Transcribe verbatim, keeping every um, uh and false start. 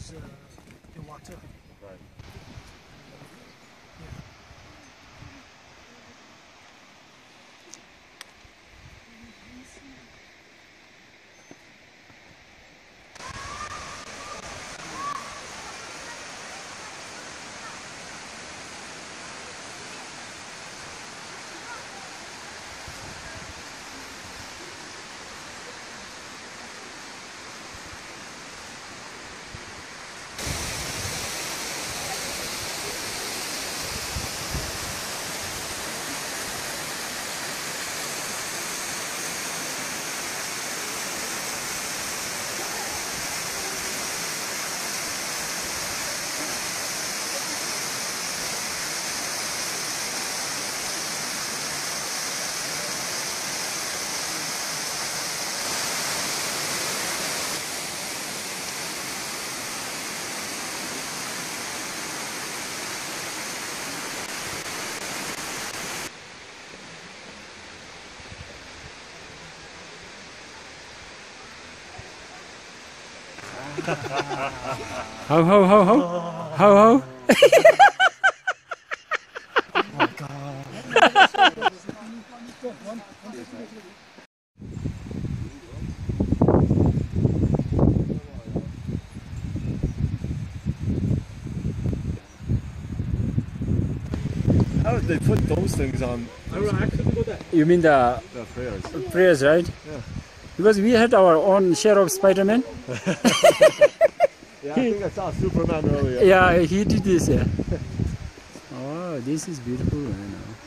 is uh, the water. Right. How, how, how, how? How, how? Oh my God. How did they put those things on You mean the the prayers? prayers, right? Yeah. Because we had our own share of Spider-Man. Yeah, I think I saw Superman earlier. Yeah, he did this, yeah. Oh, this is beautiful, I know.